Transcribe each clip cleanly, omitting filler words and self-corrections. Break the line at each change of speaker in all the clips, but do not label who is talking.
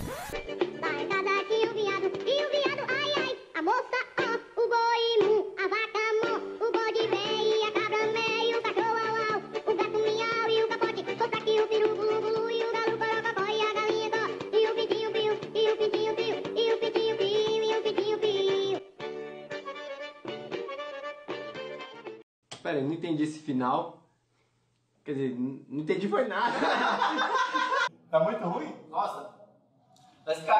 Vai casar que o viado, ai, ai. A moça, ó, o boi, mu, a vaca, mo, o bode, véi, a cabra, mé, e o cachorro, au, au. O gato, miau, e o capote, solta aqui o peru, bulu, bulu, e o galo, corococó, e a galinha, dó, e o pitinho, piu, e o pitinho, piu, e o pitinho, piu, e o pitinho, piu.
Pera, eu não entendi esse final. Quer dizer, não entendi foi nada.
Tá muito ruim?
Nossa, vai se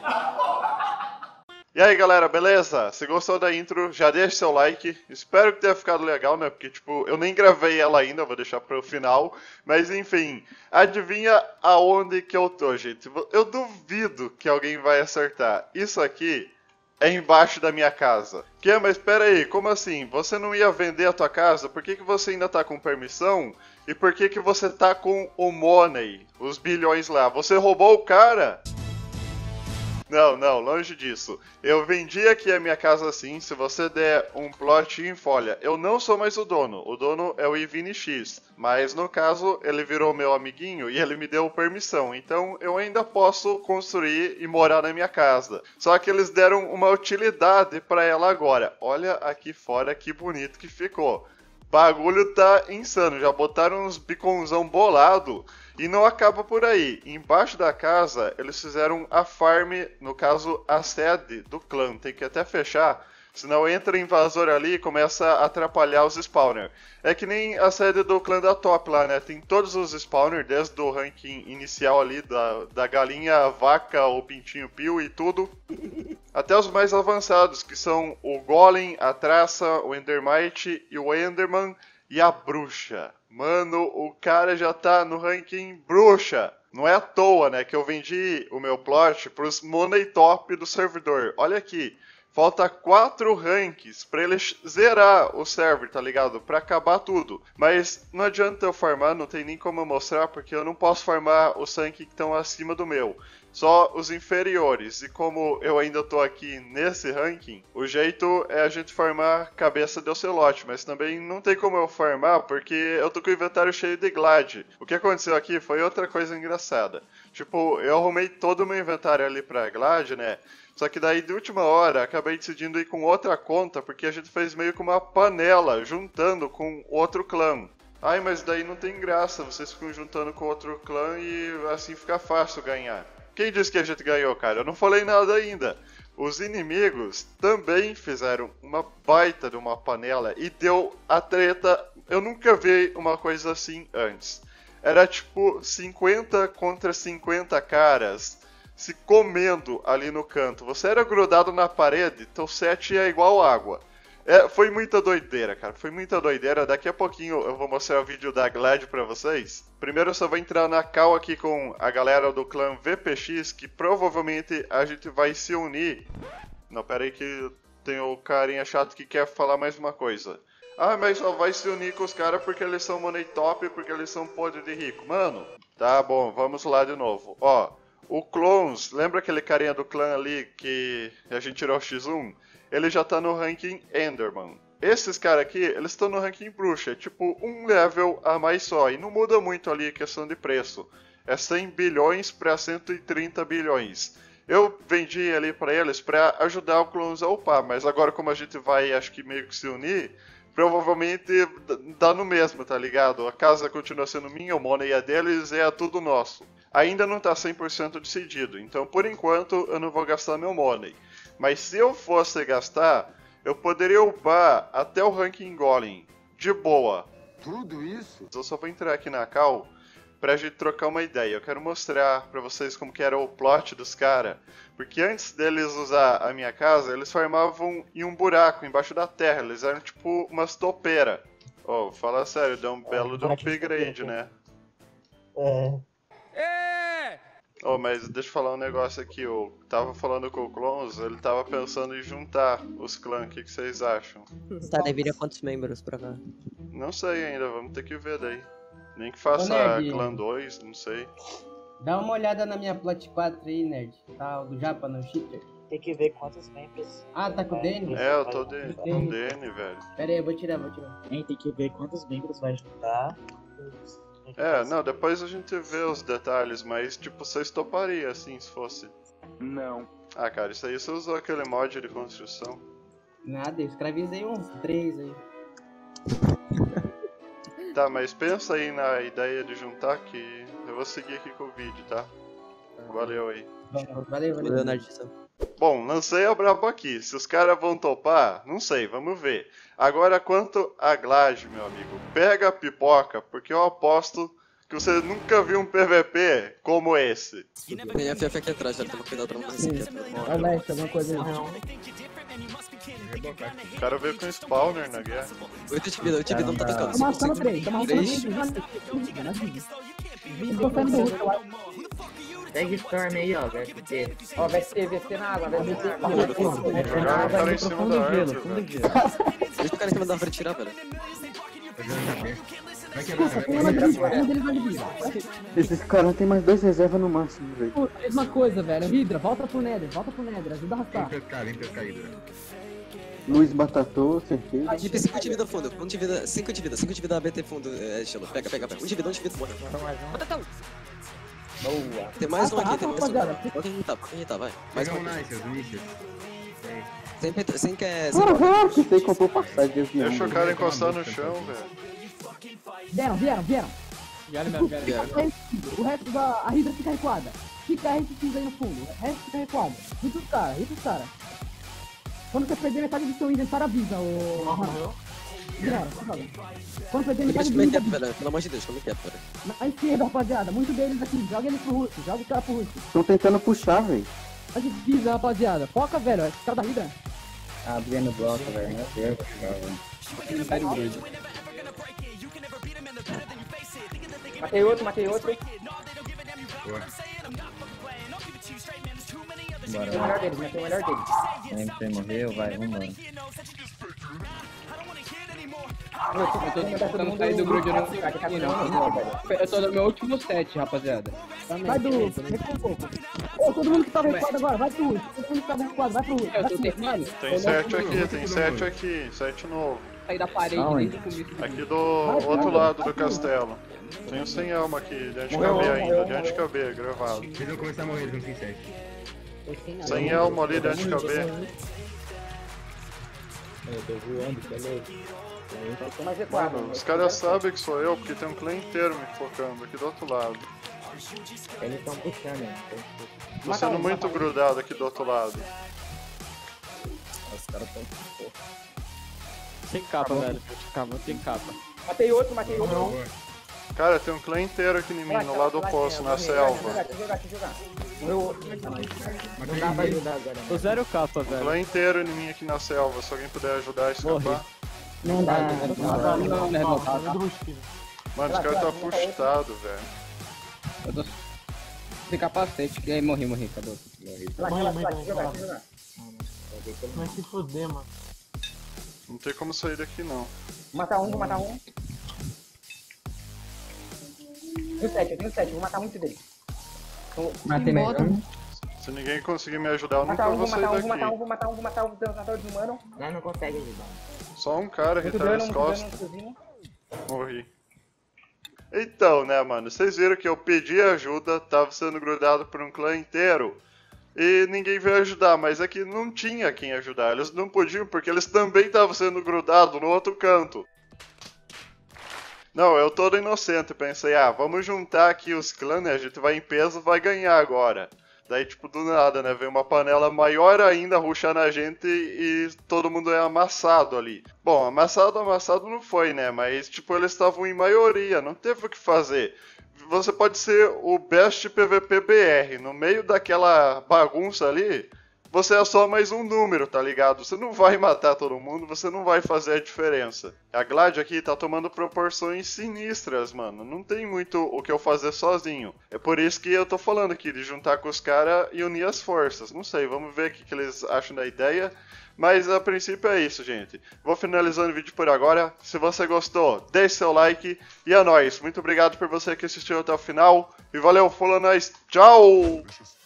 cagar.
E aí galera, beleza? Se gostou da intro, já deixa seu like. Espero que tenha ficado legal, né? Porque, tipo, eu nem gravei ela ainda, vou deixar pro final. Mas enfim, adivinha aonde que eu tô, gente? Eu duvido que alguém vai acertar. Isso aqui é embaixo da minha casa. Que? Mas espera aí, como assim? Você não ia vender a tua casa? Por que você ainda tá com permissão? E por que você tá com o money, os bilhões lá? Você roubou o cara? Não, longe disso. Eu vendi aqui a minha casa sim, se você der um plot em folha. Eu não sou mais o dono é o Ivini X. Mas no caso, ele virou meu amiguinho e ele me deu permissão. Então eu ainda posso construir e morar na minha casa. Só que eles deram uma utilidade para ela agora. Olha aqui fora que bonito que ficou. Bagulho tá insano, já botaram uns biconzão bolado e não acaba por aí. Embaixo da casa eles fizeram a farm, no caso a sede do clã, tem que até fechar, senão entra invasor ali e começa a atrapalhar os spawners. É que nem a sede do clã da top lá, né? Tem todos os spawners, desde o ranking inicial ali, da galinha, a vaca, o pintinho pio e tudo. Até os mais avançados, que são o Golem, a Traça, o Endermite e o Enderman e a Bruxa. Mano, o cara já tá no ranking Bruxa. Não é à toa, né, que eu vendi o meu plot pros Money Top do servidor. Olha aqui. Falta 4 ranks pra ele zerar o server, tá ligado? Pra acabar tudo. Mas não adianta eu farmar, não tem nem como eu mostrar, porque eu não posso farmar os ranks que estão acima do meu. Só os inferiores. E como eu ainda tô aqui nesse ranking, o jeito é a gente farmar cabeça de ocelote. Mas também não tem como eu farmar, porque eu tô com o inventário cheio de glade. O que aconteceu aqui foi outra coisa engraçada. Tipo, eu arrumei todo o meu inventário ali pra glade, né? Só que daí, de última hora, acabei decidindo ir com outra conta, porque a gente fez meio que uma panela, juntando com outro clã. Ai, mas daí não tem graça, vocês ficam juntando com outro clã e assim fica fácil ganhar. Quem disse que a gente ganhou, cara? Eu não falei nada ainda. Os inimigos também fizeram uma baita de uma panela e deu a treta. Eu nunca vi uma coisa assim antes. Era tipo 50 contra 50 caras se comendo ali no canto. Você era grudado na parede, teu set é igual água. Foi muita doideira, cara. Foi muita doideira. Daqui a pouquinho eu vou mostrar o vídeo da Glad pra vocês. Primeiro eu só vou entrar na call aqui com a galera do clã VPX, que provavelmente a gente vai se unir. Não, pera aí que tem o carinha chato que quer falar mais uma coisa. Ah, mas só vai se unir com os caras porque eles são money top, porque eles são podre de rico. Mano, tá bom, vamos lá de novo. Ó, o Clones, lembra aquele carinha do clã ali que a gente tirou o X1? Ele já tá no ranking Enderman. Esses caras aqui, eles estão no ranking Bruxa, é tipo um level a mais só, e não muda muito ali a questão de preço. É 100 bilhões para 130 bilhões. Eu vendi ali para eles para ajudar o Clones a upar, mas agora como a gente vai, acho que meio que se unir, provavelmente dá no mesmo, tá ligado? A casa continua sendo minha, o money é deles, é tudo nosso. Ainda não tá 100% decidido, então por enquanto eu não vou gastar meu money. Mas se eu fosse gastar, eu poderia upar até o ranking Golem, de boa.
Tudo isso?
Eu só vou entrar aqui na call pra gente trocar uma ideia. Eu quero mostrar pra vocês como que era o plot dos caras. Porque antes deles usar a minha casa, eles farmavam em um buraco embaixo da terra. Eles eram tipo umas topeiras. Oh, fala sério, deu um belo de um upgrade, né? Oh, mas deixa eu falar um negócio aqui. Eu tava falando com o Clones, ele tava pensando em juntar os clãs. O que vocês acham?
Tá, deveria quantos membros pra cá?
Não sei ainda, vamos ter que ver daí. Nem que faça
Nerd,
clã 2, não sei.
Dá uma olhada na minha plot 4 aí, nerd. Tá do Japa no cheater.
Tem que ver quantos membros.
Ah, tá com o Danny?
Eu tô com o Danny, velho.
Pera aí, eu vou tirar.
Tem que ver quantos membros vai juntar.
É, não, depois a gente vê os detalhes, mas tipo, vocês topariam assim, se fosse.
Não.
Ah, cara, isso aí você usou aquele mod de construção.
Nada, eu escravizei uns 3 aí.
Tá, mas pensa aí na ideia de juntar que eu vou seguir aqui com o vídeo, tá? Valeu aí.
Valeu, valeu.
Leonardo de São.
Bom, lancei a brabo aqui. Se os caras vão topar, não sei, vamos ver. Agora, quanto a Glade, meu amigo, pega a pipoca, porque eu aposto que você nunca viu um PVP como esse.
Tem a FF aqui atrás, já toma cuidado pra não morrer aqui.
Olha lá, alguma coisa aí.
O cara veio com spawner na guerra.
8 de vida, 8 de vida, não tá tocando.
Tô matando 3, tô matando
3.
3. Tô fazendo ult, eu acho.
Pega Storm aí, ó, VST.
Ó, VST na água, VST na água.
Jogaram o cara em cima da árvore, velho.
Deixa o cara em cima da árvore tirar, velho.
Esses caras tem mais 2 reservas no máximo, velho.
Mesma coisa, velho. Hidra, volta pro Nether, ajuda a arrastar.
Luiz Batatou, certeza.
Tipo, 5 de vida fundo, 1 de vida, 5 de vida, 5 de vida ABT fundo, estilo. Pega, 1 de vida, morre.
Boa.
Tem mais um aqui, tem mais um.
rapaziada.
Pode irritar, vai. Mais um aqui. Sem que é...
Porra, que sei comprou passagem de avião.
Deixa o cara encostar no chão, velho.
Vieram.
Vieram.
O resto da a Hydra fica recuada. Fica RX aí no fundo. O resto fica recuado. Hita os caras. Quando você perder metade do seu inventário, avisa, ô... Quando perder metade do
Como é que é,
inventário,
velho? Pelo amor de Deus, como é que é, velho?
na esquerda, rapaziada. Muitos deles aqui. Joga eles pro Russo. Joga os caras pro Russo.
Estão tentando puxar, velho.
Mas avisa, rapaziada. Foca, velho. Esse cara da Hydra.
Abrindo bloco, velho. Meu Deus do céu, velho.
Matei outro.
Bora.
Matei o melhor deles.
MP morreu, vai, vambora.
Eu tô tentando sair do grude, eu não consegui, não. Eu tô no meu último set, rapaziada.
Vai do Russo. Recua um pouco. Ô, todo mundo que tava recuado agora, vai pro Russo. Todo mundo que tava recuado, vai pro Russo.
Eu tô tentando
Tem 7 aqui, tem 7 aqui. 7 novo.
sair da parede desde o começo.
Aqui do outro lado do castelo. Tem um sem alma aqui, de anti-KB ainda, de anti-KB, gravado.
Eles vão começar a morrer, eles não tem 7.
Sem alma ali, de anti-KB.
Eu tô voando, tá louco.
Mano, os caras sabem que sou eu, porque tem um clã inteiro me focando aqui do outro lado.
Eles estão puxando, hein?
Tô sendo muito grudado aqui do outro lado.
Os caras estão...
Sem capa, velho. Sem capa.
Matei outro.
Cara, tem um clã inteiro aqui em mim, no lado oposto, na selva.
Deixa eu jogar.
Não dá pra ajudar agora,
Tô zero capa,
Um
velho.
clã inteiro em mim aqui na selva, se alguém puder ajudar a escapar.
Não dá.
Não, né, não, tá.
Mano, esse cara tá fustado, velho.
Eu tô sem capacete. E aí, morri, acabou.
Vai se fuder, mano.
Não tem como sair daqui não.
Vou matar um. Eu tenho 7, vou matar muito dele.
Matei mesmo.
Se ninguém conseguir me ajudar, eu nunca vou sair daqui.
Vou matar o dançador desumano.
Não consegue ajudar.
Só um cara
Muito
irritar as
dano,
costas. Morri. Então, né, mano, vocês viram que eu pedi ajuda, tava sendo grudado por um clã inteiro. E ninguém veio ajudar, mas é que não tinha quem ajudar. Eles não podiam porque eles também estavam sendo grudados no outro canto. Não, eu todo inocente, pensei, vamos juntar aqui os clãs, né? A gente vai em peso, vai ganhar agora. Daí, tipo, do nada, né? Vem uma panela maior ainda rushar na gente e todo mundo é amassado ali. Bom, amassado não foi, né? Mas, tipo, eles estavam em maioria, não teve o que fazer. Você pode ser o best PVP BR. No meio daquela bagunça ali, você é só mais um número, tá ligado? Você não vai matar todo mundo, você não vai fazer a diferença. A Glade aqui tá tomando proporções sinistras, mano. Não tem muito o que eu fazer sozinho. É por isso que eu tô falando aqui, de juntar com os caras e unir as forças. Não sei, vamos ver o que eles acham da ideia. Mas a princípio é isso, gente. Vou finalizando o vídeo por agora. Se você gostou, deixe seu like. E é nóis. Muito obrigado por você que assistiu até o final. E valeu, falou, nós. Tchau!